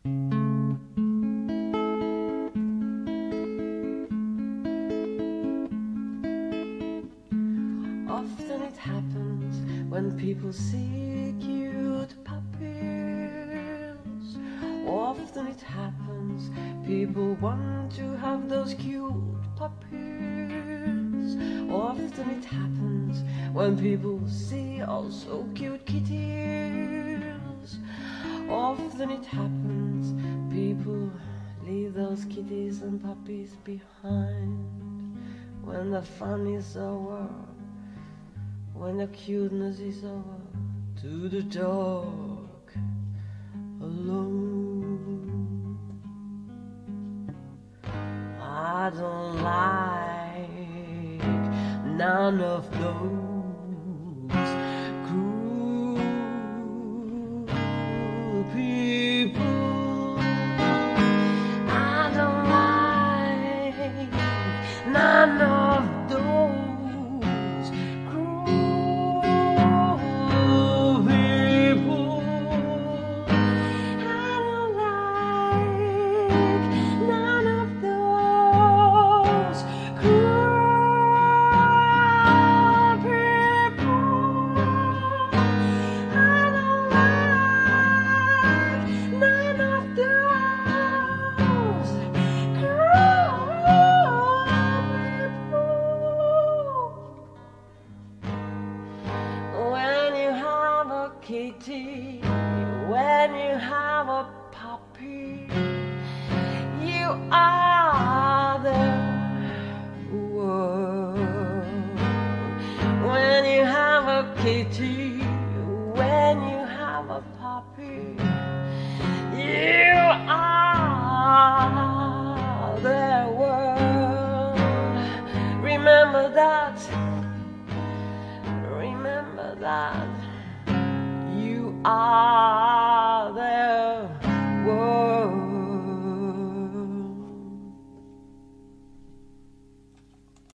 Often it happens when people see cute puppies. Often it happens people want to have those cute puppies. Often it happens when people see also cute kitties. Often it happens people leave those kitties and puppies behind when the fun is over. When the cuteness is over, to the dark alone. I don't like none of those cruel people. I don't like none of those. Kitty, when you have a puppy, you are the world. When you have a kitty, when you have a puppy, you are the world. Remember that. Remember that. You are